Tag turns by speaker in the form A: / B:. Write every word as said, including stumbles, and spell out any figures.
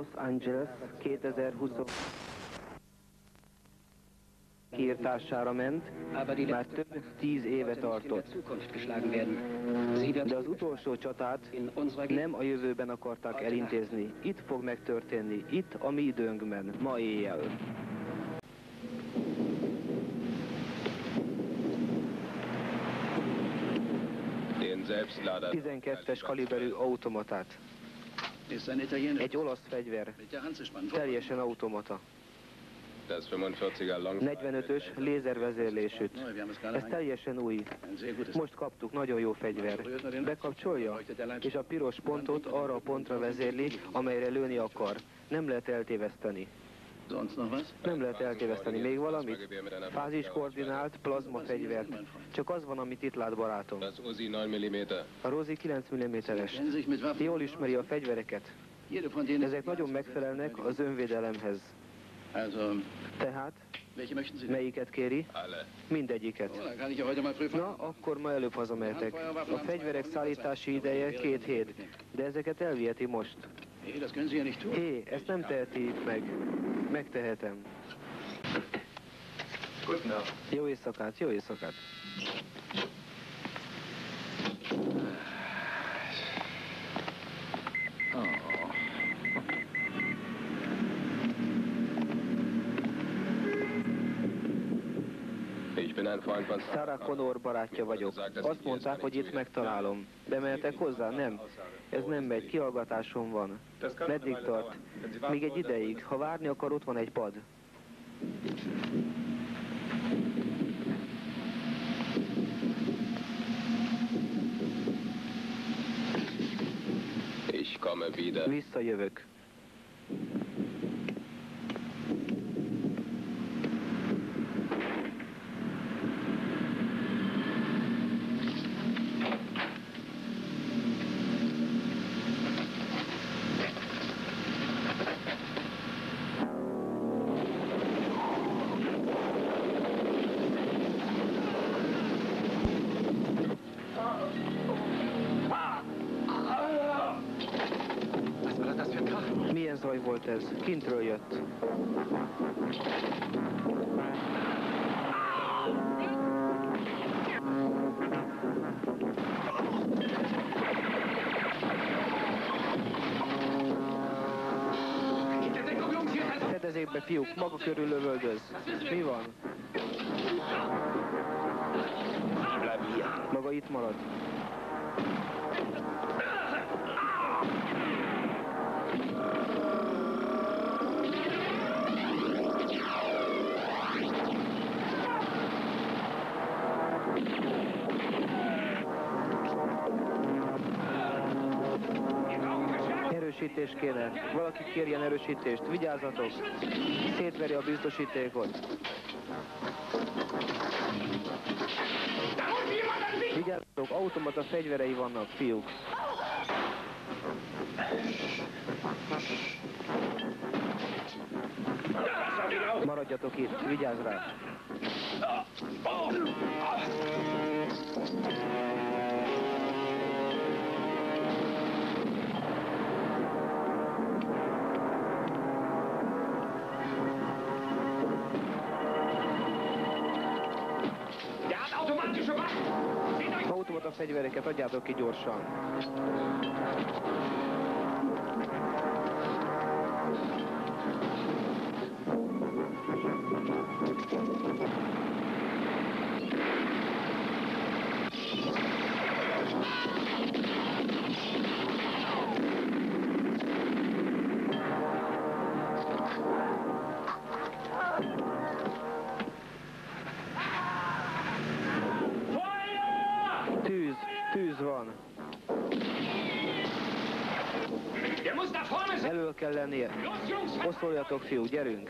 A: Los Angeles kétezer-húsz kiirtására ment, már több mint tíz éve tartott. De az utolsó csatát nem a jövőben akarták elintézni. Itt fog megtörténni, itt a mi időnkben, ma éjjel. tizenkettes kaliberű automatát. Egy olasz fegyver, teljesen automata. negyvenötös lézervezérlésűt. Ez teljesen új. Most kaptuk, nagyon jó fegyver. Bekapcsolja, és a piros pontot arra a pontra vezérli, amelyre lőni akar. Nem lehet eltéveszteni. Nem lehet eltéveszteni. Még valamit? Fázis koordinált plazma fegyvert. Csak az van, amit itt lát, barátom. A Rosi kilenc milliméteres. Jól ismeri a fegyvereket. Ezek nagyon megfelelnek az önvédelemhez. Tehát, melyiket kéri? Mindegyiket. Na, akkor ma előbb hazamehetek. A fegyverek szállítási ideje két hét, de ezeket elviheti most. Hé, ezt nem teheti itt meg. Megtehetem. Jó éjszakát, jó éjszakát. Sarah Connor barátja vagyok. Azt mondták, hogy itt megtalálom. Bemehetek hozzá? Nem. Ez nem megy, kihallgatásom van. Meddig tart? Még egy ideig. Ha várni akar, ott van egy pad. Visszajövök. Milyen zaj volt ez? Kintről jött. Fedezzék be, fiúk, maga körül lövöldöz. Mi van? Maga itt marad. Erősítés kéne. Valaki kérjen erősítést. Vigyázzatok! Szétveri a biztosítékot. Vigyázzatok! Automata fegyverei vannak, fiúk. Maradjatok itt. Vigyázz rá! Automata fegyvereket adjátok ki gyorsan. Tűz van. Elől kell lennie. Oszoljatok, fiú, gyerünk.